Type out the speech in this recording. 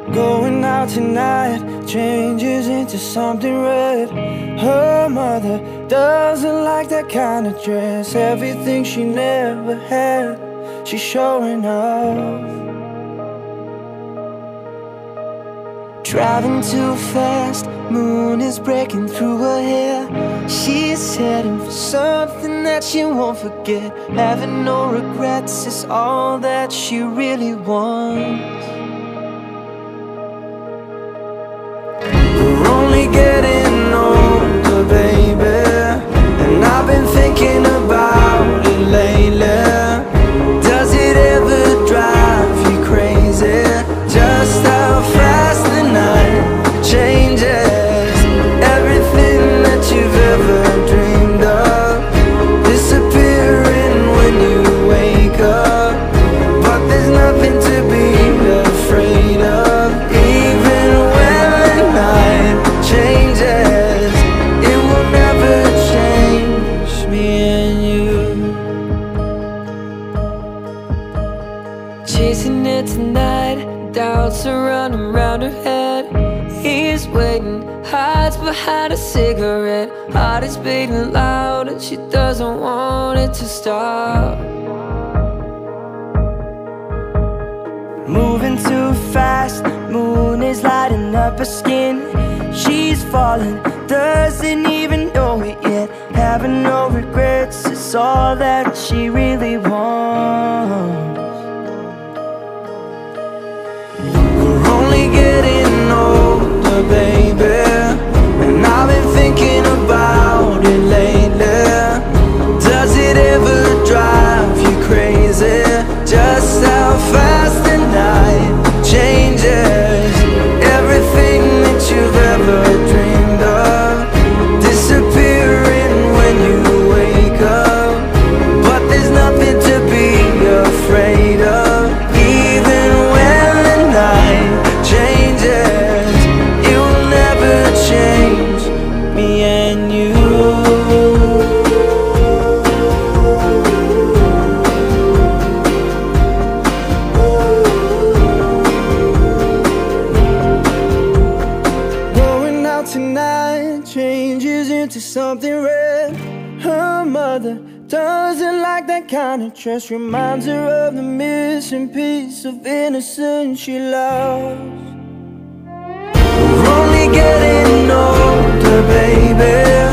Going out tonight changes into something red. Her mother doesn't like that kind of dress. Everything she never had, she's showing off. Driving too fast, moon is breaking through her hair. She's heading for something that she won't forget. Having no regrets is all that she really wants. We're only getting older, baby, and I've been thinking about it lately. Does it ever drive you crazy? Just how fast the night changes. Everything that you've ever dreamed of disappearing when you wake up. But there's nothing to be afraid of. Even when the night changes, it will never change me and you. Chasing it tonight, doubts are running round her head. He's waiting, hides behind a cigarette. Heart is beating loud and she doesn't want it to stop. Moving too fast, moon is lighting up her skin. She's falling, doesn't even know it yet. Having no regrets is all that she really wants. We're only getting older, baby, and I've been thinking about it lately. Does it ever drive you crazy? Just how fast the night changes. Everything that you've ever dreamed of disappearing when you wake up. But there's nothing to be afraid of. Even when the night changes, it will never change me and you. Going out tonight changes into something red. Her mother doesn't like that kind of dress. Reminds her of the missing piece of innocence she lost. We're only getting older, baby,